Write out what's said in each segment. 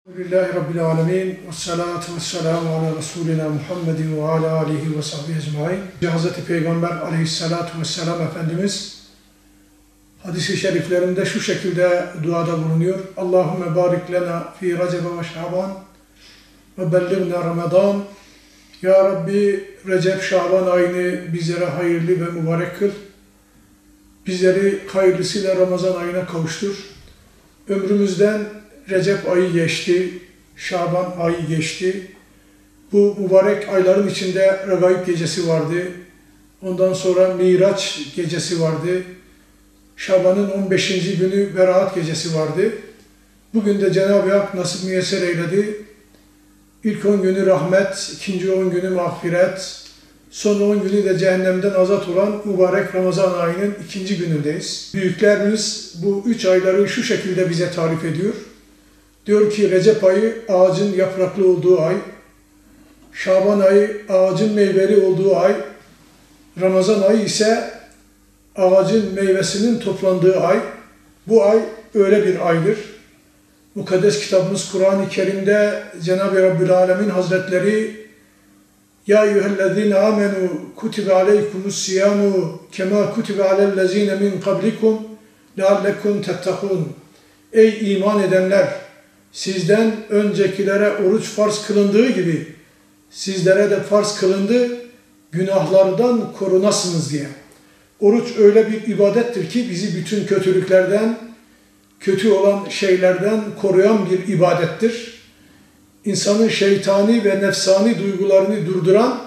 Elhamdülillahi Rabbil alemin. Ve salatu ve selamu ala Resulina Muhammedin ve ala alihi ve sahbihi ecmaîn. Hazreti Peygamber aleyhissalatu vesselam Efendimiz hadis-i şeriflerinde şu şekilde duada bulunuyor. Allahümme barik lena fi Recebe ve Şaban ve bellighna Ramazan. Ya Rabbi Recep Şaban ayını bizlere hayırlı ve mübarek kıl. Bizleri hayırlısıyla Ramazan ayına kavuştur. Ömrümüzden Recep ayı geçti, Şaban ayı geçti. Bu mübarek ayların içinde Regaib gecesi vardı. Ondan sonra Miraç gecesi vardı. Şaban'ın 15. günü Berat gecesi vardı. Bugün de Cenab-ı Hak nasip müyesser eyledi. İlk 10 günü rahmet, ikinci 10 günü mağfiret, son 10 günü de cehennemden azat olan mübarek Ramazan ayının 2. günündeyiz. Büyüklerimiz bu 3 ayları şu şekilde bize tarif ediyor. Diyor ki Recep ayı ağacın yapraklı olduğu ay, Şaban ayı ağacın meyveli olduğu ay, Ramazan ayı ise ağacın meyvesinin toplandığı ay. Bu ay öyle bir aydır. Mukaddes kitabımız Kur'an-ı Kerim'de Cenab-ı Rabbül Alemin Hazretleri Ya eyyühellezine amenu kutibe aleykumus-siyamu kema kutibe alellezine min kablikum leallekum tettakun. Ey iman edenler! Sizden öncekilere oruç farz kılındığı gibi sizlere de farz kılındı, günahlardan korunasınız diye. Oruç öyle bir ibadettir ki bizi bütün kötülüklerden, kötü olan şeylerden koruyan bir ibadettir. İnsanın şeytani ve nefsani duygularını durduran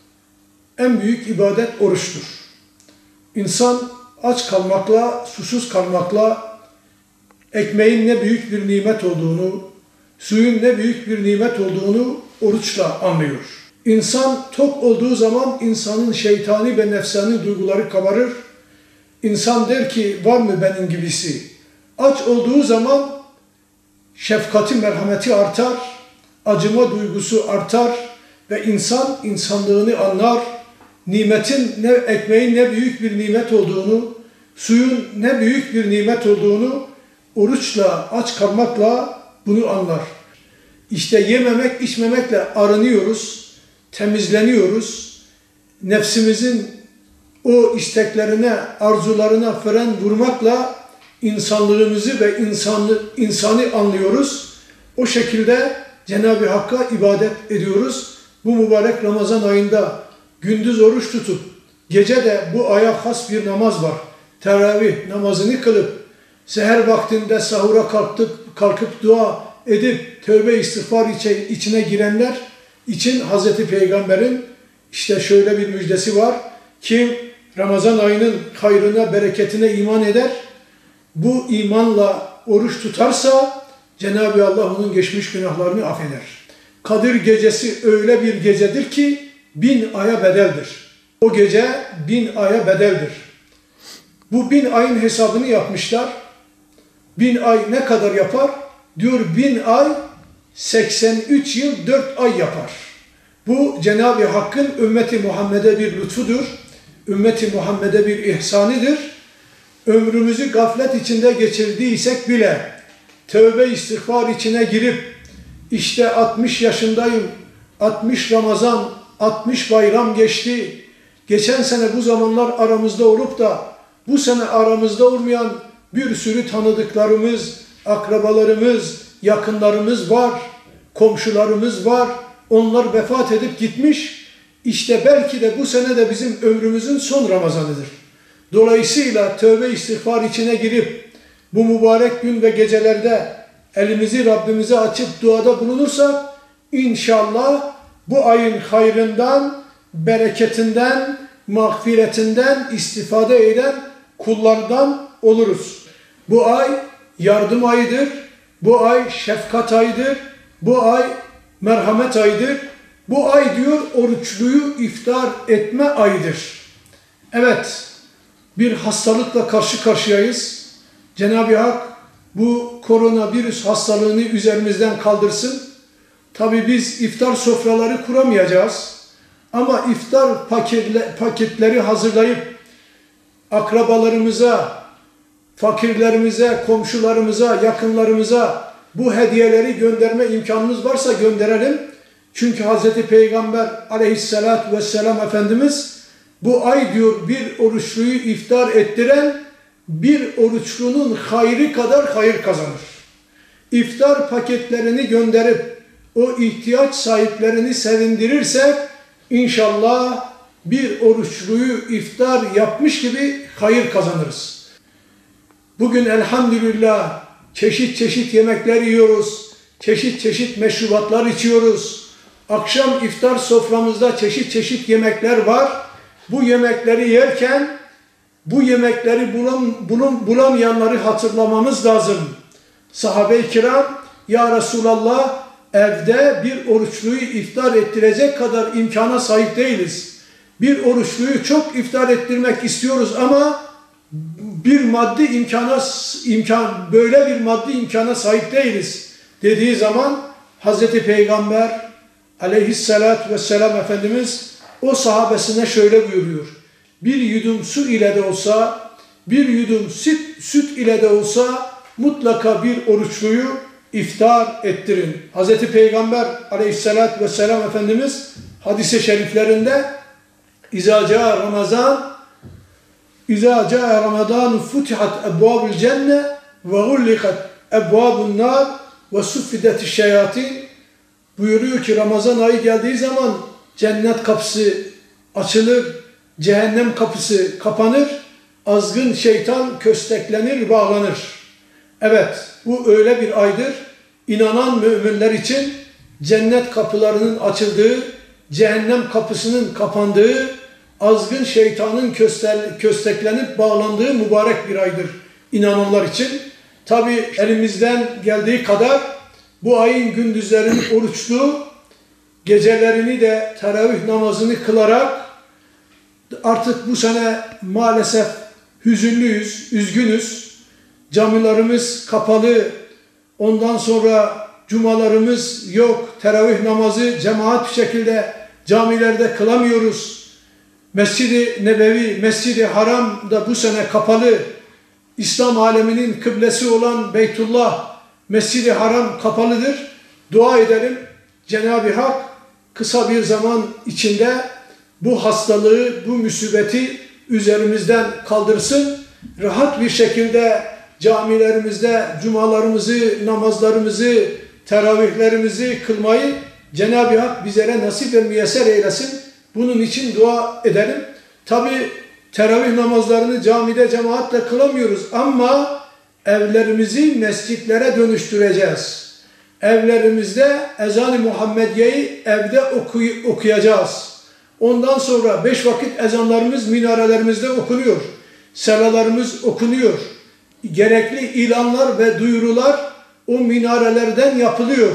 en büyük ibadet oruçtur. İnsan aç kalmakla, susuz kalmakla ekmeğin ne büyük bir nimet olduğunu, suyun ne büyük bir nimet olduğunu oruçla anlıyor. İnsan tok olduğu zaman insanın şeytani ve nefsani duyguları kabarır. İnsan der ki var mı benim gibisi? Aç olduğu zaman şefkati, merhameti artar, acıma duygusu artar ve insan insanlığını anlar. Nimetin, ekmeğin ne büyük bir nimet olduğunu, suyun ne büyük bir nimet olduğunu oruçla, aç kalmakla bunu anlar. İşte yememek, içmemekle arınıyoruz, temizleniyoruz. Nefsimizin o isteklerine, arzularına fren vurmakla insanlığımızı ve insanı anlıyoruz. O şekilde Cenab-ı Hakk'a ibadet ediyoruz. Bu mübarek Ramazan ayında gündüz oruç tutup, gece de bu aya has bir namaz var. Teravih namazını kılıp, seher vaktinde sahura kalkıp dua edip tövbe istiğfar içine girenler için Hazreti Peygamber'in işte şöyle bir müjdesi var. Kim Ramazan ayının hayrına, bereketine iman eder, bu imanla oruç tutarsa Cenab-ı Allah onun geçmiş günahlarını affeder. Kadir gecesi öyle bir gecedir ki 1000 aya bedeldir. O gece 1000 aya bedeldir. Bu 1000 ayın hesabını yapmışlar. 1000 ay ne kadar yapar? Diyor 1000 ay 83 yıl 4 ay yapar. Bu Cenab-ı Hakk'ın ümmeti Muhammed'e bir lütfudur. Ümmeti Muhammed'e bir ihsanıdır. Ömrümüzü gaflet içinde geçirdiysek bile tövbe istiğfar içine girip işte 60 yaşındayım, 60 Ramazan, 60 bayram geçti. Geçen sene bu zamanlar aramızda olup da bu sene aramızda olmayan bir sürü tanıdıklarımız, akrabalarımız, yakınlarımız var, komşularımız var. Onlar vefat edip gitmiş. İşte belki de bu sene de bizim ömrümüzün son Ramazanıdır. Dolayısıyla tövbe istiğfar içine girip bu mübarek gün ve gecelerde elimizi Rabbimize açıp duada bulunursak inşallah bu ayın hayrından, bereketinden, mağfiretinden istifade eden kullardan oluruz. Bu ay yardım ayıdır, bu ay şefkat ayıdır, bu ay merhamet ayıdır. Bu ay diyor oruçluyu iftar etme ayıdır. Evet, bir hastalıkla karşı karşıyayız. Cenab-ı Hak bu koronavirüs hastalığını üzerimizden kaldırsın. Tabii biz iftar sofraları kuramayacağız. Ama iftar paketleri hazırlayıp akrabalarımıza, fakirlerimize, komşularımıza, yakınlarımıza bu hediyeleri gönderme imkanımız varsa gönderelim. Çünkü Hz. Peygamber aleyhissalatü vesselam Efendimiz bu ay diyor bir oruçluyu iftar ettiren bir oruçlunun hayrı kadar hayır kazanır. İftar paketlerini gönderip o ihtiyaç sahiplerini sevindirirsek inşallah bir oruçluyu iftar yapmış gibi hayır kazanırız. Bugün elhamdülillah çeşit çeşit yemekler yiyoruz, çeşit çeşit meşrubatlar içiyoruz. Akşam iftar soframızda çeşit çeşit yemekler var. Bu yemekleri yerken bu yemekleri bulamayanları hatırlamamız lazım. Sahabe-i kiram, ya Resulallah evde bir oruçluyu iftar ettirecek kadar imkana sahip değiliz. Bir oruçluyu çok iftar ettirmek istiyoruz ama böyle bir maddi imkana sahip değiliz dediği zaman Hz. Peygamber aleyhissalatü vesselam Efendimiz o sahabesine şöyle buyuruyor. Bir yudum su ile de olsa, bir yudum süt ile de olsa mutlaka bir oruçluyu iftar ettirin. Hz. Peygamber aleyhissalatü vesselam Efendimiz hadis-i şeriflerinde İzâ câ Ramazân futihat ebvâbul cenne ve gullikat ebvâbun nâr ve suffidetiş şeyatîn buyuruyor ki Ramazan ayı geldiği zaman cennet kapısı açılır, cehennem kapısı kapanır, azgın şeytan kösteklenir, bağlanır. Evet, bu öyle bir aydır. İnanan müminler için cennet kapılarının açıldığı, cehennem kapısının kapandığı, azgın şeytanın kösteklenip bağlandığı mübarek bir aydır inananlar için. Tabi elimizden geldiği kadar bu ayın gündüzlerini oruçlu, gecelerini de teravih namazını kılarak artık bu sene maalesef hüzünlüyüz, üzgünüz. Camilerimiz kapalı, ondan sonra cumalarımız yok, teravih namazı cemaat bir şekilde camilerde kılamıyoruz. Mescid-i Nebevi, Mescid-i Haram da bu sene kapalı. İslam aleminin kıblesi olan Beytullah, Mescid-i Haram kapalıdır. Dua edelim. Cenab-ı Hak kısa bir zaman içinde bu hastalığı, bu musibeti üzerimizden kaldırsın. Rahat bir şekilde camilerimizde cumalarımızı, namazlarımızı, teravihlerimizi kılmayı Cenab-ı Hak bizlere nasip ve müyesser eylesin. Bunun için dua edelim. Tabi teravih namazlarını camide cemaatle kılamıyoruz ama evlerimizi mescitlere dönüştüreceğiz. Evlerimizde ezan-ı Muhammediye'yi evde okuyacağız. Ondan sonra 5 vakit ezanlarımız minarelerimizde okunuyor. Selalarımız okunuyor. Gerekli ilanlar ve duyurular o minarelerden yapılıyor.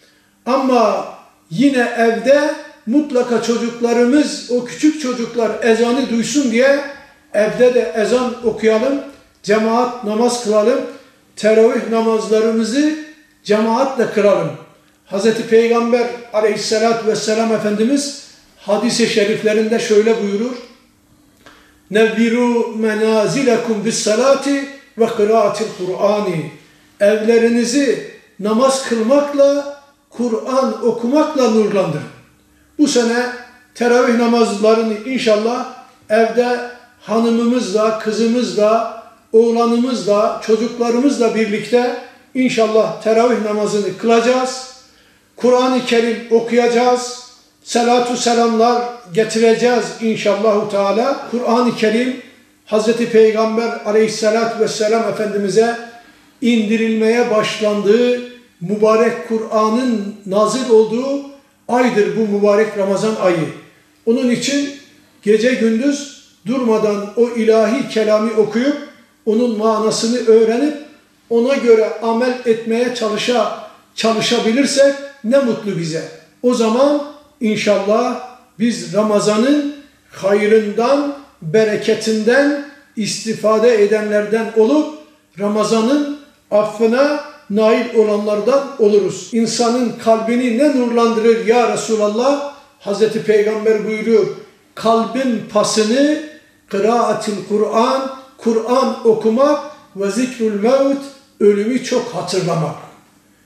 Ama yine evde mutlaka çocuklarımız, o küçük çocuklar ezanı duysun diye evde de ezan okuyalım, cemaat namaz kılalım, teravih namazlarımızı cemaatle kılalım. Hz. Peygamber aleyhissalatü vesselam Efendimiz hadis-i şeriflerinde şöyle buyurur. Nevviru menazilekum bis salati ve kıraatil Kur'ani. Evlerinizi namaz kılmakla, Kur'an okumakla nurlandırın. Bu sene teravih namazlarını inşallah evde hanımımızla, kızımızla, oğlanımızla, çocuklarımızla birlikte inşallah teravih namazını kılacağız. Kur'an-ı Kerim okuyacağız. Selatü selamlar getireceğiz inşallahu teala. Kur'an-ı Kerim Hz. Peygamber aleyhissalatü vesselam Efendimiz'e indirilmeye başlandığı mübarek Kur'an'ın nazil olduğu aydır bu mübarek Ramazan ayı. Onun için gece gündüz durmadan o ilahi kelamı okuyup onun manasını öğrenip ona göre amel etmeye çalışabilirsek ne mutlu bize. O zaman inşallah biz Ramazan'ın hayrından, bereketinden istifade edenlerden olup Ramazan'ın affına nail olanlardan oluruz. İnsanın kalbini ne nurlandırır ya Resulallah? Hazreti Peygamber buyuruyor. Kalbin pasını kıraatil Kur'an, Kur'an okumak ve zikrül mevt, ölümü çok hatırlamak.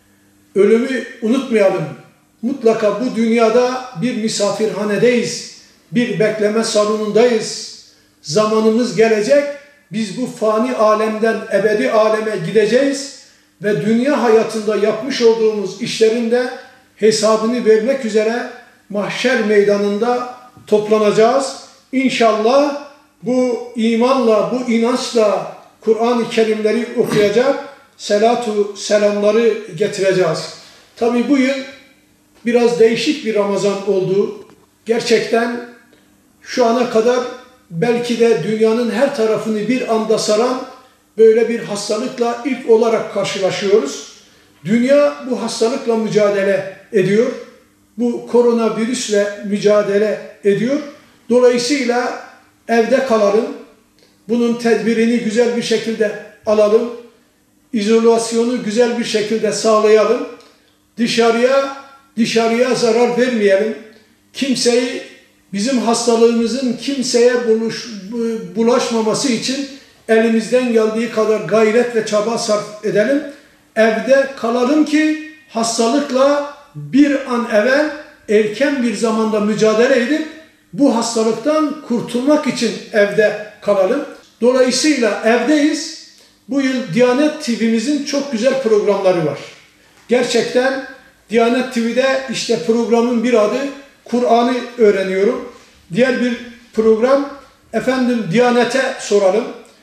ölümü unutmayalım. Mutlaka bu dünyada bir misafirhanedeyiz, bir bekleme salonundayız. Zamanımız gelecek, biz bu fani alemden ebedi aleme gideceğiz ve dünya hayatında yapmış olduğumuz işlerin de hesabını vermek üzere mahşer meydanında toplanacağız. İnşallah bu imanla, bu inançla Kur'an-ı Kerimleri okuyacak, selatu selamları getireceğiz. Tabi bu yıl biraz değişik bir Ramazan oldu. Gerçekten şu ana kadar belki de dünyanın her tarafını bir anda saran böyle bir hastalıkla ilk olarak karşılaşıyoruz. Dünya bu hastalıkla mücadele ediyor. Bu koronavirüsle mücadele ediyor. Dolayısıyla evde kalalım. Bunun tedbirini güzel bir şekilde alalım. İzolasyonu güzel bir şekilde sağlayalım. Dışarıya zarar vermeyelim. Kimseyi, bizim hastalığımızın kimseye bulaşmaması için elimizden geldiği kadar gayret ve çaba sarf edelim. Evde kalalım ki hastalıkla bir an evvel erken bir zamanda mücadele edip bu hastalıktan kurtulmak için evde kalalım. Dolayısıyla evdeyiz. Bu yıl Diyanet TV'mizin çok güzel programları var. Gerçekten Diyanet TV'de işte programın bir adı Kur'an'ı öğreniyorum. Diğer bir program efendim Diyanet'e soralım.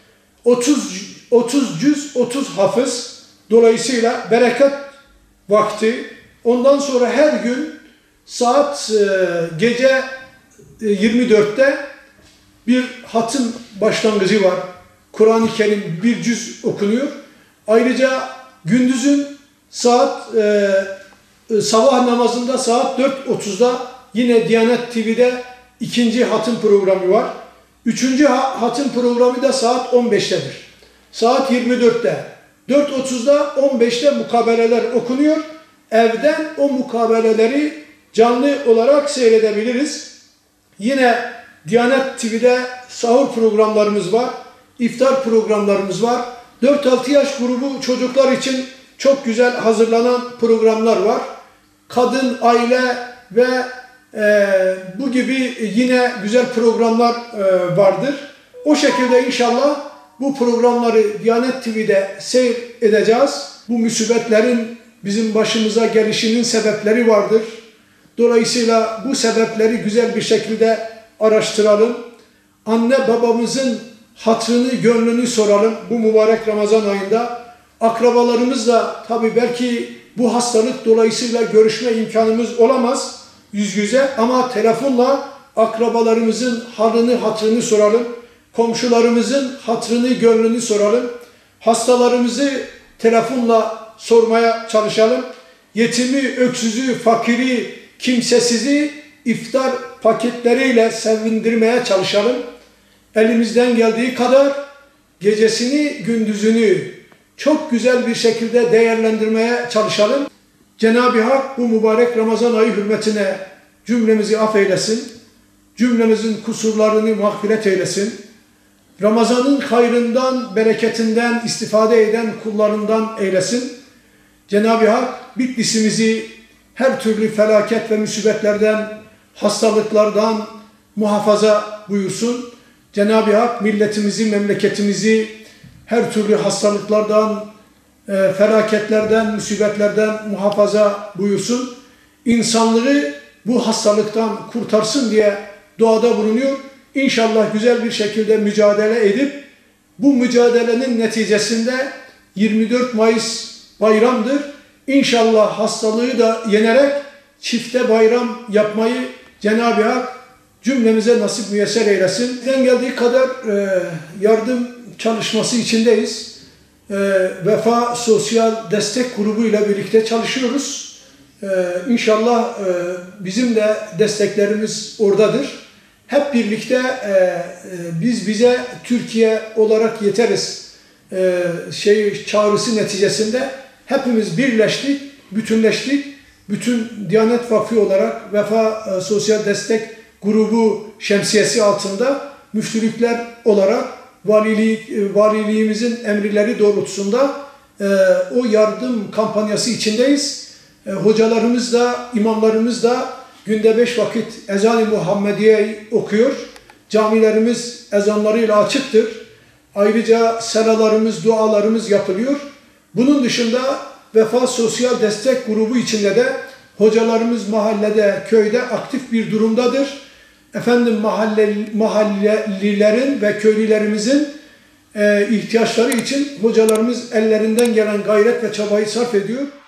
30 cüz 30 hafız. Dolayısıyla bereket vakti. Ondan sonra her gün saat gece 24'te bir hatim başlangıcı var. Kur'an-ı Kerim bir cüz okunuyor. Ayrıca gündüzün sabah namazında saat 4.30'da yine Diyanet TV'de ikinci hatim programı var. Üçüncü hatim programı da saat 15'tedir. Saat 24'te, 4.30'da 15'te mukabeleler okunuyor. Evden o mukabeleleri canlı olarak seyredebiliriz. Yine Diyanet TV'de sahur programlarımız var. İftar programlarımız var. 4-6 yaş grubu çocuklar için çok güzel hazırlanan programlar var. Kadın, aile ve bu gibi yine güzel programlar vardır. O şekilde inşallah bu programları Diyanet TV'de seyredeceğiz. Bu musibetlerin bizim başımıza gelişinin sebepleri vardır. Dolayısıyla bu sebepleri güzel bir şekilde araştıralım. Anne babamızın hatırını, gönlünü soralım bu mübarek Ramazan ayında. Akrabalarımızla tabii belki bu hastalık dolayısıyla görüşme imkanımız olamaz yüz yüze ama telefonla akrabalarımızın halini, hatırını soralım. Komşularımızın hatırını, gönlünü soralım. Hastalarımızı telefonla sormaya çalışalım. Yetimi, öksüzü, fakiri, kimsesizi iftar paketleriyle sevindirmeye çalışalım. Elimizden geldiği kadar gecesini, gündüzünü çok güzel bir şekilde değerlendirmeye çalışalım. Cenab-ı Hak bu mübarek Ramazan ayı hürmetine cümlemizi affeylesin. Cümlemizin kusurlarını mağfiret eylesin. Ramazan'ın hayrından, bereketinden istifade eden kullarından eylesin. Cenab-ı Hak Bitlis'imizi her türlü felaket ve musibetlerden, hastalıklardan muhafaza buyursun. Cenab-ı Hak milletimizi, memleketimizi her türlü hastalıklardan, felaketlerden, musibetlerden muhafaza buyursun. İnsanlığı bu hastalıktan kurtarsın diye duada bulunuyor. İnşallah güzel bir şekilde mücadele edip bu mücadelenin neticesinde 24 Mayıs bayramdır. İnşallah hastalığı da yenerek çifte bayram yapmayı Cenab-ı Hak cümlemize nasip müyesser eylesin. Bizden geldiği kadar yardım çalışması içindeyiz. Vefa Sosyal Destek Grubu ile birlikte çalışıyoruz. İnşallah bizim de desteklerimiz oradadır. Hep birlikte biz bize Türkiye olarak yeteriz çağrısı neticesinde hepimiz birleştik, bütünleştik. Bütün Diyanet Vakfı olarak Vefa Sosyal Destek Grubu şemsiyesi altında müftülükler olarak valiliğimizin emirleri doğrultusunda o yardım kampanyası içindeyiz. Hocalarımız da, imamlarımız da günde 5 vakit ezan-ı Muhammediye okuyor. Camilerimiz ezanlarıyla açıktır. Ayrıca selalarımız, dualarımız yapılıyor. Bunun dışında Vefa Sosyal Destek Grubu içinde de hocalarımız mahallede, köyde aktif bir durumdadır. Mahallelilerin ve köylülerimizin ihtiyaçları için hocalarımız ellerinden gelen gayret ve çabayı sarf ediyor.